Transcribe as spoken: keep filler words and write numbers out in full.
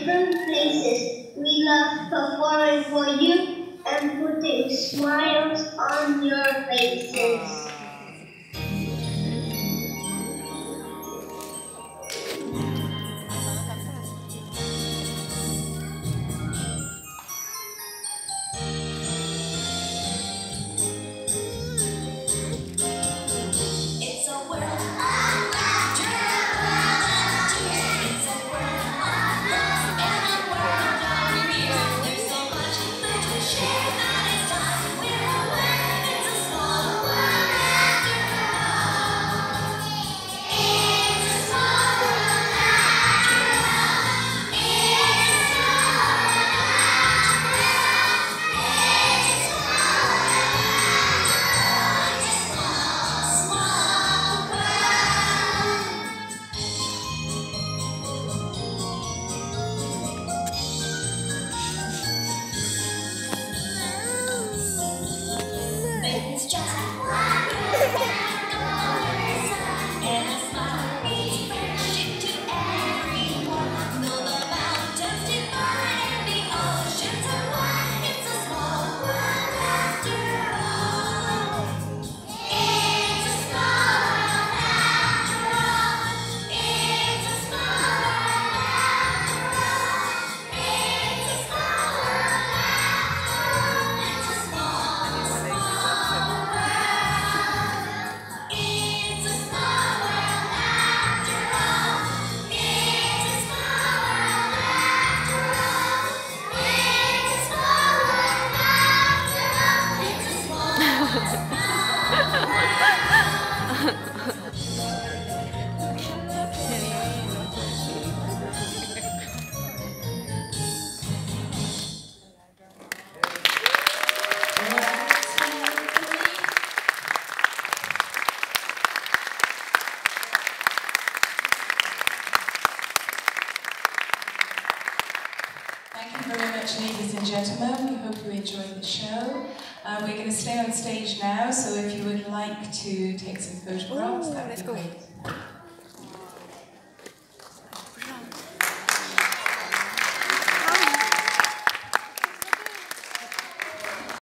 different places. We love performing for you and putting smiles on your faces. Thank you very much, ladies and gentlemen. We hope you enjoyed the show. Uh, we're going to stay on stage now, so if you would like to take some photographs, Ooh, that would let's be go. great.